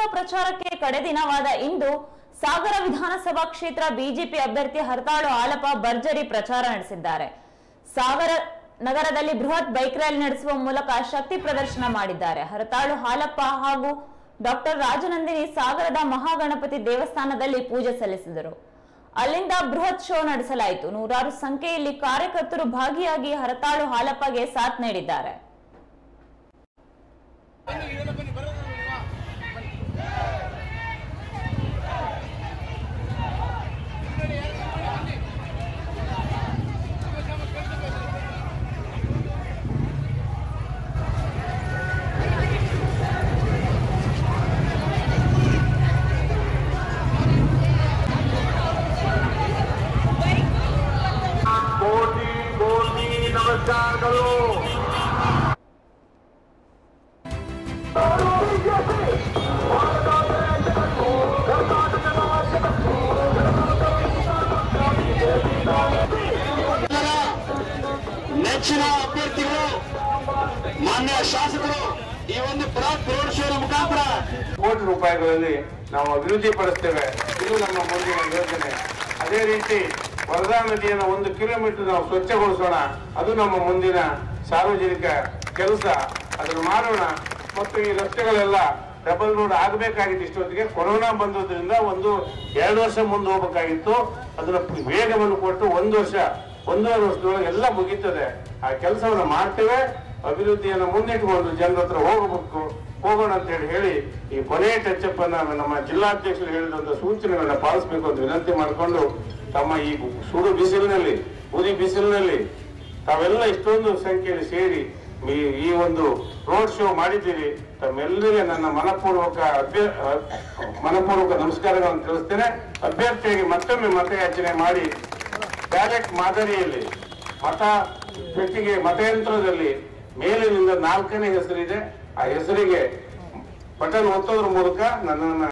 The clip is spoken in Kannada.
ಪ್ರಚಾರಕ್ಕೆ ಕಡೆ ದಿನವಾದ ಇಂದು ಸಾಗರ ವಿಧಾನಸಭಾ ಕ್ಷೇತ್ರ ಬಿಜೆಪಿ ಅಭ್ಯರ್ಥಿ ಹರತಾಳು ಹಾಲಪ್ಪ ಭರ್ಜರಿ ಪ್ರಚಾರ ನಡೆಸಿದ್ದಾರೆ. ಸಾಗರ ನಗರದಲ್ಲಿ ಬೃಹತ್ ಬೈಕ್ ರ್ಯಾಲಿ ನಡೆಸುವ ಮೂಲಕ ಶಕ್ತಿ ಪ್ರದರ್ಶನ ಮಾಡಿದ್ದಾರೆ. ಹರತಾಳು ಹಾಲಪ್ಪ ಹಾಗೂ ಡಾಕ್ಟರ್ ರಾಜನಂದಿನಿ ಸಾಗರದ ಮಹಾಗಣಪತಿ ದೇವಸ್ಥಾನದಲ್ಲಿ ಪೂಜೆ ಸಲ್ಲಿಸಿದರು. ಅಲ್ಲಿಂದ ಬೃಹತ್ ಶೋ ನಡೆಸಲಾಯಿತು. ನೂರಾರು ಸಂಖ್ಯೆಯಲ್ಲಿ ಕಾರ್ಯಕರ್ತರು ಭಾಗಿಯಾಗಿ ಹರತಾಳು ಹಾಲಪ್ಪಗೆ ಸಾಥ್ ನೀಡಿದ್ದಾರೆ. ನೆಚ್ಚಿನ ಅಭ್ಯರ್ಥಿಗಳು ಮಾನ್ಯ ಶಾಸಕರು ಈ ಒಂದು ಬೃಹತ್ ರೋಡ್ ಶೋ ಮುಖಾಂತರ ಕೋಟಿ ರೂಪಾಯಿಗಳಲ್ಲಿ ನಾವು ಅಭಿವೃದ್ಧಿ ಪಡಿಸ್ತೇವೆ. ಇದು ನಮ್ಮ ಮುಂದಿನ ಯೋಜನೆ. ಅದೇ ರೀತಿ ವರದಾ ನದಿಯನ್ನು 1 ಕಿಲೋಮೀಟರ್ ನಾವು ಸ್ವಚ್ಛಗೊಳಿಸೋಣ. ಅದು ನಮ್ಮ ಮುಂದಿನ ಸಾರ್ವಜನಿಕ ಕೆಲಸ. ಅದನ್ನು ಮಾಡೋಣ. ಮತ್ತು ಈ ರಸ್ತೆಗಳೆಲ್ಲ ಡಬಲ್ ರೋಡ್ ಆಗಬೇಕಾಗಿತ್ತು. ಇಷ್ಟೊತ್ತಿಗೆ ಕೊರೋನಾ ಬಂದದ್ರಿಂದ 1-2 ವರ್ಷ ಮುಂದೆ ಹೋಗಬೇಕಾಗಿತ್ತು. ಅದರ ವೇಗವನ್ನು ಕೊಟ್ಟು 1 ವರ್ಷ 1.5 ವರ್ಷದೊಳಗೆ ಎಲ್ಲ ಮುಗೀತದೆ. ಆ ಕೆಲಸವನ್ನು ಮಾಡ್ತೇವೆ. ಅಭಿವೃದ್ಧಿಯನ್ನು ಮುಂದಿಟ್ಟುಕೊಂಡು ಜನರ ಹತ್ರ ಹೋಗೋಣ ಅಂತ ಹೇಳಿ ಈ ಕೊನೆಯ ಟಚ್ ಅನ್ನ ನಮ್ಮ ಜಿಲ್ಲಾಧ್ಯಕ್ಷರು ಹೇಳಿದಂತ ಸೂಚನೆಗಳನ್ನ ಪಾಲಿಸಬೇಕು ಅಂತ ವಿನಂತಿ ಮಾಡಿಕೊಂಡು ತಮ್ಮ ಈ ಸುಡು ಬಿಸಿಲಿನಲ್ಲಿ ಉದಿ ಬಿಸಿಲಿನಲ್ಲಿ ತಾವೆಲ್ಲ ಇಷ್ಟೊಂದು ಸಂಖ್ಯೆಯಲ್ಲಿ ಸೇರಿ ಈ ಒಂದು ರೋಡ್ ಶೋ ಮಾಡಿದ್ದೀರಿ. ತಮ್ಮೆಲ್ಲರಿಗೆ ನನ್ನ ಮನಪೂರ್ವಕ ನಮಸ್ಕಾರಗಳನ್ನು ತಿಳಿಸ್ತೇನೆ. ಅಭ್ಯರ್ಥಿಯಾಗಿ ಮತ್ತೊಮ್ಮೆ ಮತಯಾಚನೆ ಮಾಡಿ ಬ್ಯಾಲೆಟ್ ಮಾದರಿಯಲ್ಲಿ ಪೆಟ್ಟಿಗೆ ಮತಯಂತ್ರದಲ್ಲಿ ಮೇಲಿನಿಂದ 4ನೇ ಹೆಸರಿದೆ. ಆ ಹೆಸರಿಗೆ ಬಟನ್ ಒತ್ತೋದ್ರ ಮೂಲಕ ನನ್ನನ್ನು